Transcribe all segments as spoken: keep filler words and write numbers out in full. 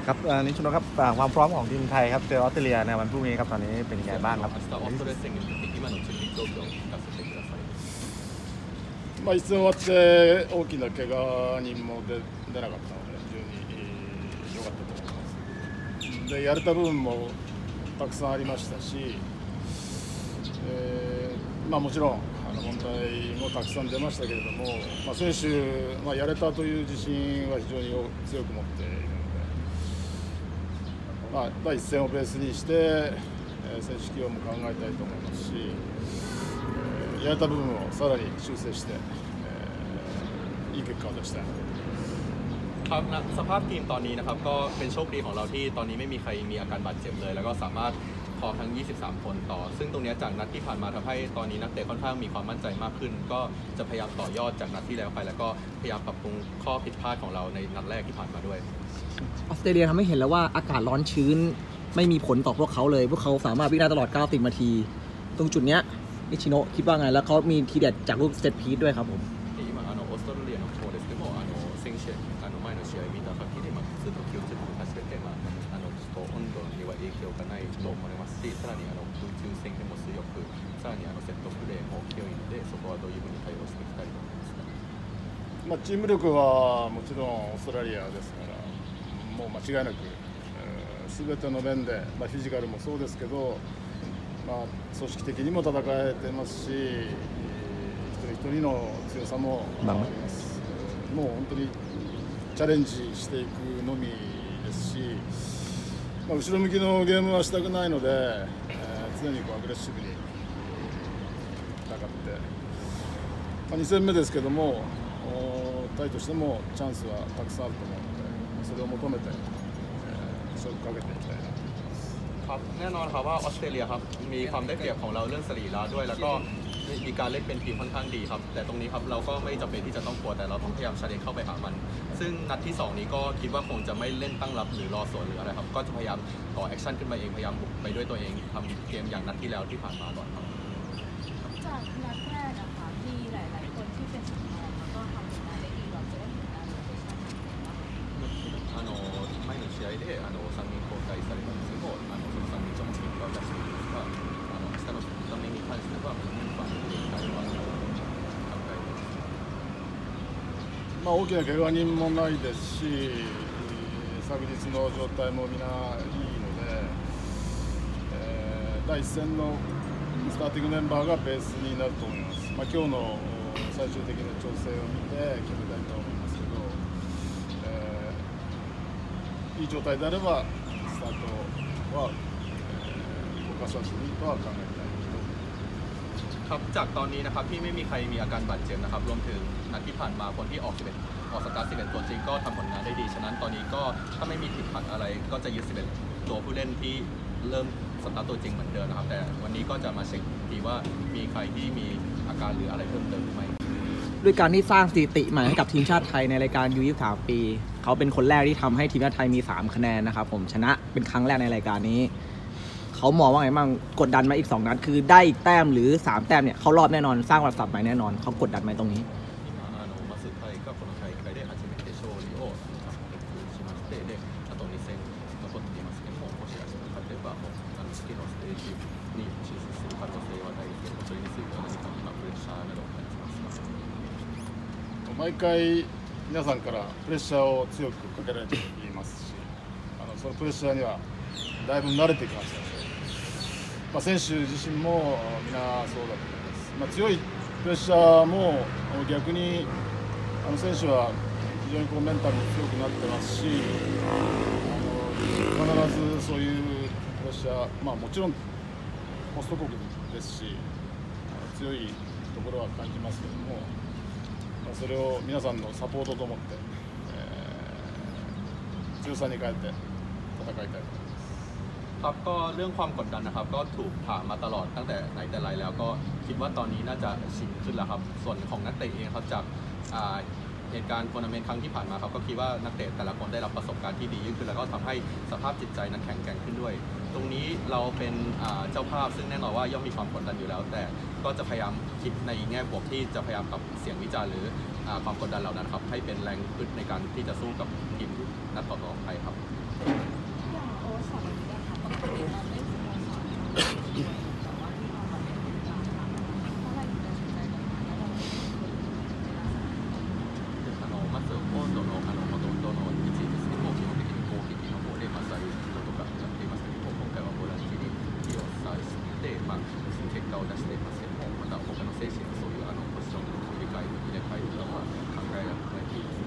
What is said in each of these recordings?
ครับนิชโนครับความพร้อมของทีมไทยครับเจอออสเตรเลียในวันพรุ่งนี้ครับตอนนี้เป็นยังไงบ้างครับまあ、一戦終わって大きな怪我人も出出なかったので非常に良かったと思います。でやれた部分もたくさんありましたし、えーまあ、もちろんあの問題もたくさん出ましたけれども、まあ、選手、まあ、やれたという自信は非常に強く持っているので、まあ、第一戦をベースにして、えー、選手起用も考えたいと思いますし、えー、やれた部分をさらに修正して、えー、いい結果を出したいครับสภาพทีมตอนนี้นะครับก็เป็นโชคดีของเราที่ตอนนี้ไม่มีใครมีอาการบาดเจ็บเลยแล้วก็สามารถพอทั้งยี่สิบสามคนต่อซึ่งตรงนี้จากนัดที่ผ่านมาทำให้ตอนนี้นักเตะค่อนข้างมีความมั่นใจมากขึ้นก็จะพยายามต่อยอดจากนัดที่แล้วไปแล้วก็พยายามปรับปรุงข้อผิดพลาดของเราในนัดแรกที่ผ่านมาด้วยออสเตรเลียทำให้เห็นแล้วว่าอากาศร้อนชื้นไม่มีผลต่อพวกเขาเลยพวกเขาสามารถวิ่งได้ตลอดเก้าสิบนาทีตรงจุดนี้นิชิโนะคิดว่าไงแล้วเขามีทีเด็ดจากลูกเซตพีซด้วยครับผม影響がないと思いますし、さらにあの空中戦でも強く、さらにあのセットプレーも強いので、そこはどういうふうに対応していきたいと思いますか。 まあ、チーム力はもちろんオーストラリアですから、もう間違いなくすべ、えー、ての面で、まあ、フィジカルもそうですけど、まあ、組織的にも戦えてますし、一人一人の強さもあります。もう本当にチャレンジしていくのみですし。まあ、後ろ向きのゲームはしたくないので、えー、常にこうアグレッシブに戦って、まあ、に戦目ですけどもタイとしてもチャンスはたくさんあると思うのでそれを求めて、えー、勝負かけていきたいなと思いますครับแน่นอนครับว่าออสเตรเลียครับมีความได้เปรียบของเราเรื่องสรีระด้วยแล้วก็มีการเล่นเป็นทีมค่อนข้างดีครับแต่ตรงนี้ครับเราก็ไม่จำเป็นที่จะต้องกลัวแต่เราต้องพยายามชาเลนจ์เข้าไปหามันซึ่งนัดที่สองนี้ก็คิดว่าคงจะไม่เล่นตั้งรับหรือรอสวนหรืออะไรครับก็จะพยายามต่อแอคชั่นขึ้นมาเองพยายามบุกไปด้วยตัวเองทำเกมอย่างนัดที่แล้วที่ผ่านมาก่อนครับจากนัดแรกอะค่ะที่หลายๆคนที่เป็นสำรองแล้วก็ทำผลงานได้ดีเราจะได้เห็นการโรเตชั่นあの前の試合であのさんにん交代されたんですけどあのそのさんにんとも結果を出しているんですがあの明日の場面に関してはメンバーの限界はまあ、大きな怪我人もないですし、昨日の状態もみんないいので、えー、第一戦のスターティングメンバーがベースになると思います。まあ、今日の最終的な調整を見て決めたいと思いますけど、えー、いい状態であればスタートは、えー、動かさずにとは考えたい。 ครับจากตอนนี้นะครับที่ไม่มีใครมีอาการบาดเจ็บนะครับรวมถึงนัดที่ผ่านมาคนที่ออกสิบเอ็ดออกสตาร์ทสิบเอ็ดตัวจริงก็ทำผลงานได้ดีฉะนั้นตอนนี้ก็ถ้าไม่มีติดขัดอะไรก็จะยึดสิบเอ็ดตัวผู้เล่นที่เริ่มสตาร์ทตัวจริงเหมือนเดิมนะครับแต่วันนี้ก็จะมาเช็คทีว่ามีใครที่มีอาการหรืออะไรเพิ่มเติมหรือไม่ด้วยการที่สร้างสถิติใหม่ให้กับทีมชาติไทยในรายการ ยู ยี่สิบสาม ปีเขาเป็นคนแรกที่ทำให้ทีมชาติไทยมีสามคะแนนนะครับผมชนะเป็นครั้งแรกในรายการนี้เขามองว่าไงบ้างกดดันมาอีกสองนัดคือได้อีกแต้มหรือสามแต้มเนี่ยเขารอบแน่นอนสร้างประวัติศาสตร์ใหม่แน่นอนเขากดดันไหมตรงนี้毎回皆さんからプレッシャーを強くかけられていますしあのそのプレッシャーにはだいぶ慣れてきましたので、まあ、選手自身もみんなそうだと思います、まあ、強いプレッシャーも逆にあの選手は非常にこうメンタルも強くなってますしあの必ずそういうプレッシャー、まあ、もちろんホスト国ですし強いところは感じますけどもそれを皆さんのサポートと思って、えー、強さに変えて戦いたいと思いますครับก็เรื่องความกดดันนะครับก็ถูกถามมาตลอดตั้งแต่ไหนแต่ไรแล้วก็คิดว่าตอนนี้น่าจะชินขึ้นแล้วครับส่วนของนักเตะเองครับจากเหตุการณ์ทัวร์นาเมนต์ครั้งที่ผ่านมาเขาก็คิดว่านักเตะแต่ละคนได้รับประสบการณ์ที่ดียิ่งขึ้นแล้วก็ทำให้สภาพจิตใจนั้นแข็งแกร่งขึ้นด้วยตรงนี้เราเป็นเจ้าภาพซึ่งแน่นอนว่าย่อมมีความกดดันอยู่แล้วแต่ก็จะพยายามคิดในแง่บวกที่จะพยายามกับเสียงวิจารณ์หรือความกดดันเหล่านั้นครับให้เป็นแรงขึ้นในการที่จะสู้กับทีมนัดต่อๆไปครับ顔を出していますけども、また他の選手のそういうあのポジションの入れ替え入れ替えとかは考えられています。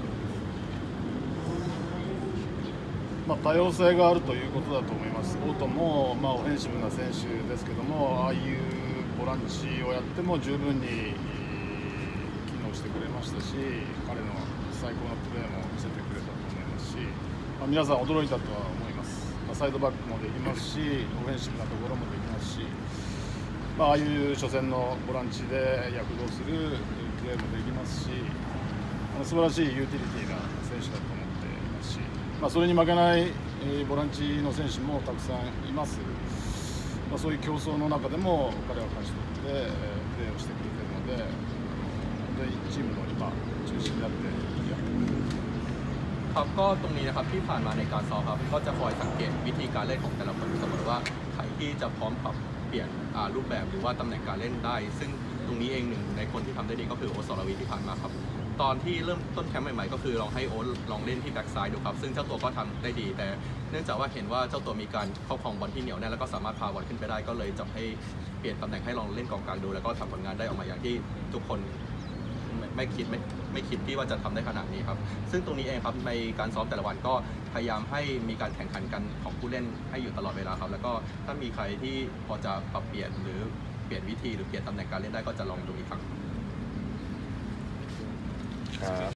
まあ、多様性があるということだと思います。オートも、まあ、オフェンシブな選手ですけども、ああいうボランチをやっても十分に機能してくれましたし、彼の最高のプレーも見せてくれたと思いますし、まあ、皆さん驚いたとは思います。まあ、サイドバックもできますし、オフェンシブなところもできますし、まあ、ああいう初戦のボランチで躍動するプレーもできますし、あの素晴らしいユーティリティな選手だと思っていますし、まあ、それに負けない、えー、ボランチの選手もたくさんいます。まあ、そういう競争の中でも彼は勝ち取って、えー、プレーをしてくれているので、本当にチームの今中心になってやってくれる。 ครับก็ตรงนี้นะครับที่ผ่านมาในการซ้อมครับก็จะคอยสังเกตวิธีการเล่นของแต่ละคนเสมอว่าใครที่จะพร้อมปรับเปลี่ยนรูปแบบหรือว่าตำแหน่งการเล่นได้ซึ่งตรงนี้เองหนึ่งในคนที่ทำได้ดีก็คือโอ๊ต สรวีที่ผ่านมาครับตอนที่เริ่มต้นแคมป์ใหม่ๆก็คือลองให้โอ๊ตลองเล่นที่แบ็กซ้ายดูครับซึ่งเจ้าตัวก็ทำได้ดีแต่เนื่องจากว่าเห็นว่าเจ้าตัวมีการครอบครองบอลที่เหนียวแน่นแล้วก็สามารถพาบอลขึ้นไปได้ก็เลยจับให้เปลี่ยนตำแหน่งให้ลองเล่นกองกลางดูแล้วก็ทำผลงานได้ออกมาอย่างที่ทุกคนไม่คิดไม่ไม่คิดที่ว่าจะทำได้ขนาดนี้ครับซึ่งตรงนี้เองครับในการซ้อมแต่ละวันก็พยายามให้มีการแข่งขันกันของผู้เล่นให้อยู่ตลอดเวลาครับแล้วก็ถ้ามีใครที่พอจะปรับเปลี่ยนหรือเปลี่ยนวิธีหรือเปลี่ยนตำแหน่งการเล่นได้ก็จะลองดูอีกครั้งครับ